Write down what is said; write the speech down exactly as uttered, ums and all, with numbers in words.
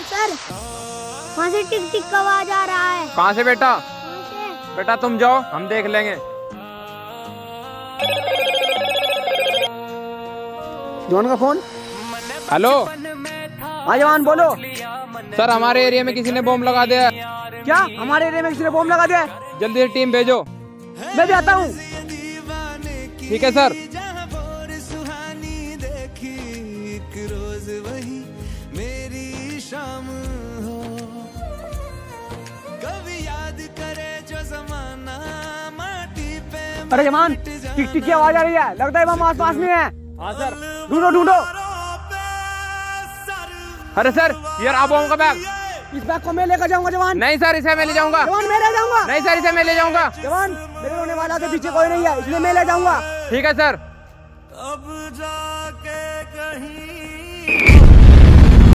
Sir वहाँ से टिक टिक का आवाज आ रहा है। कहाँ से बेटा? से? बेटा तुम जाओ, हम देख लेंगे। जवान का फोन। हेलो। हाँ जवान बोलो। सर हमारे एरिया में किसी ने बॉम्ब लगा दिया। क्या हमारे एरिया में किसी ने बॉम्ब लगा दिया? जल्दी से टीम भेजो। मैं भी आता हूँ। ठीक है सर। अरे जवान टिक टिक की आवाज आ रही है, लगता है वहाँ आस पास में है। हाँ सर। ढूंढो ढूंढो। अरे सर ये रहा बॉम्ब का बैग। इस बैग को मैं लेकर जाऊंगा जवान। नहीं सर इसे मैं ले जाऊंगा। जवान मैं ले जाऊंगा। नहीं सर इसे मैं ले जाऊंगा। जवान मेरे रोने वाला के पीछे कोई नहीं है, इसलिए मैं ले जाऊंगा। ठीक है सर। अब जाके कहीं